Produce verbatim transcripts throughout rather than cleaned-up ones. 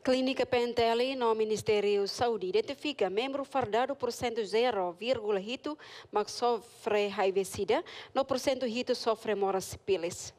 Clínica P N T L no Ministério Saúde identifica membro fardado por cento zero vírgula hito, mas sofre H I V-Sida, no porcento hito sofre moras cipiles.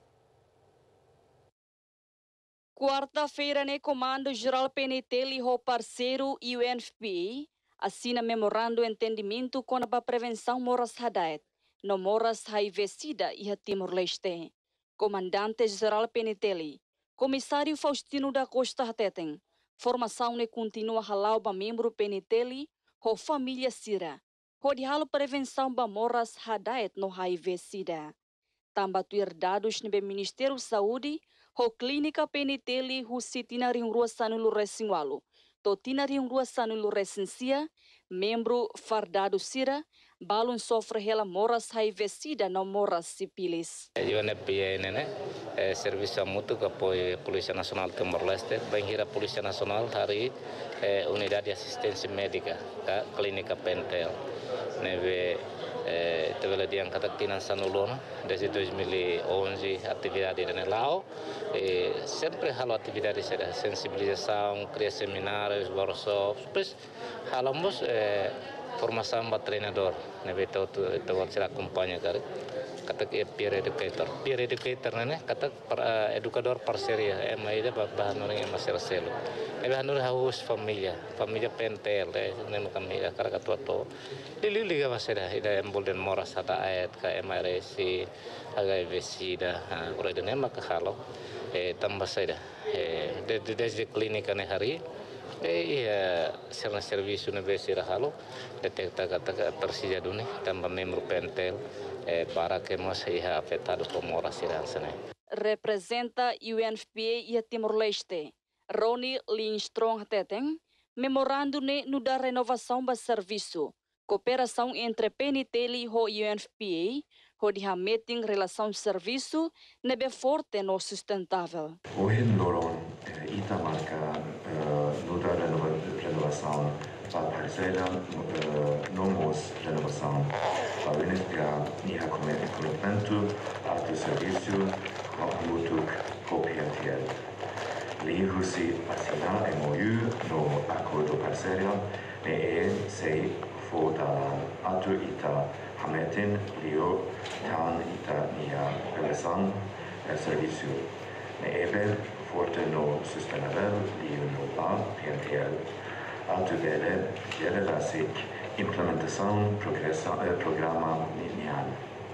Quarta-feira, né, Comando Geral P N T L e o parceiro U N F P A assina memorando de entendimento com a prevenção moras Hadaet, no moras H I V-Sida e a Timor-Leste. Comandante Geral P N T L, Comissário Faustino da Costa Hateten, formação ne continua halau ba membro P N T L ho família Sira, ho dihalo prevenção ba moras Hadaet no H I V-Sida. Tamba tuir dados ne Ministério Saúde, ho clínica P N T L hu sitina ring rua sanulu resinwalu, totina ring rua sanulu resensia, membro fardado Sira, balun sofre hela moras H I V-Sida no moras cipilis. U N F P A ini eh, Serviço Mútuo que apoia a Polícia Nacional de Timor-Leste, bem a Polícia Nacional hari eh, Unidade de Assistência Médica, a Clínica P N T L. Neve eh, teve dia kata tinan sanulona desde dois mil e onze atividade na Lao, e sempre halo atividade de sensibilização, criar seminários, workshops, halamos eh, formação para treinador, neve tu tu tu acompanha cara. Kata peer educator, peer educator nene kata para educador parceria, ema ida bahan orang yang masih selo. Eba hanur haus familia, familia P N T L, nene kami kara katua to. Lili liga masih dah, ida embolden moras hata ayat ka M R C, H I V-Sida, orang itu nema kahalo, eh tambah saya dah, eh dari dari klinik ane hari. Eh, serna serviço universitário halo, detecta kata persija duni, tambah membro P N T L, eh, para que não seja afetado por moras iransane. Representa U N F P A e a Timor-Leste, Ronnie Lindstrom Teteng, memorando ne no da renovação do serviço, cooperação entre P N T L e o U N F P A, onde a meeting relação serviço nebe forte no sustentável. Hoje Loron Itamarca no da renovação para parceira nomos renovação para o U N F P A niha commitmento ao serviço mútuo com P N T L. Lihusi assina M O U no acordo parceria ne e sei foda atu ita hametin lio tan ita niha relação serviço ne ebe forte no sustentável lio no ba P N T L atu vele generasic implementação programa nihan.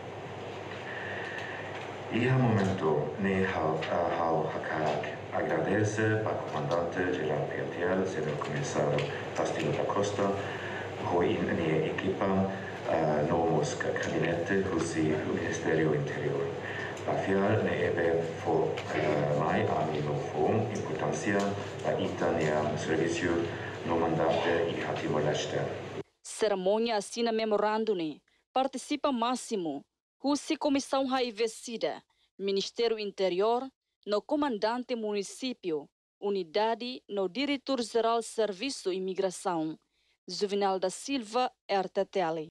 E a momento ne hal hal hakarak agradece ao comandante geral P N T L, senhor comissário Faustino da Costa, ho in ne equipa uh, nomos gabinete husi Ministério Interior. Pafiar ne ebe fo uh, mai ami no fom importância a itania serviço no mandate e a Timor-Leste. Cerimônia assina memorando ne participa máximo husi Comissão H I V-Sida, Ministério Interior, no comandante município, unidade no diretor-geral Serviço Imigração, Juvenal da Silva, R T T L.